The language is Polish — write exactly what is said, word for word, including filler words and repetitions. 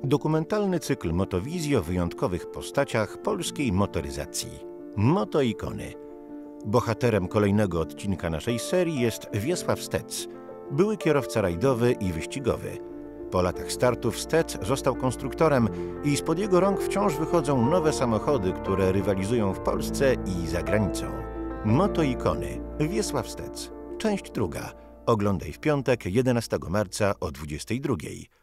Dokumentalny cykl Motowizji o wyjątkowych postaciach polskiej motoryzacji. Motoikony. Bohaterem kolejnego odcinka naszej serii jest Wiesław Stec, były kierowca rajdowy i wyścigowy. Po latach startów Stec został konstruktorem i spod jego rąk wciąż wychodzą nowe samochody, które rywalizują w Polsce i za granicą. Motoikony. Wiesław Stec. Część druga. Oglądaj w piątek, jedenastego marca o dwudziestej drugiej.